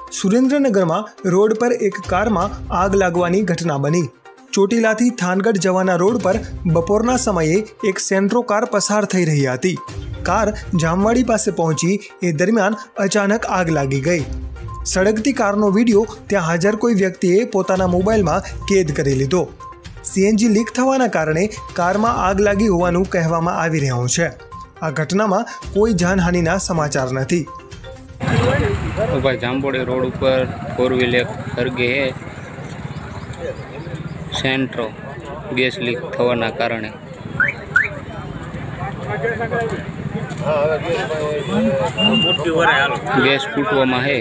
सुरेन्द्रनगर में रोड पर एक कार में आग लागवानी घटना बनी। ચોટીલાથી થાનગઢ જવાના રોડ પર બપોરના સમયે એક સેન્ટ્રો કાર પસાર થઈ રહી હતી। કાર જામવાડી પાસે પહોંચી એ દરમિયાન અચાનક આગ લાગી ગઈ। સળગતી કારનો વિડીયો ત્યાં હાજર કોઈ વ્યક્તિએ પોતાના મોબાઈલમાં કેદ કરી લીધો। સીએનજી લીક થવાના કારણે કારમાં આગ લાગી હોવાનું કહેવામાં આવી રહ્યું છે। આ ઘટનામાં કોઈ જાનહાનિના સમાચાર નથી। भाई जामबोड़ी रोड पर 4 व्हीलर सળગે है। सेंट्रो गैस लीक थवाना कारणे गैस फूटवामां है।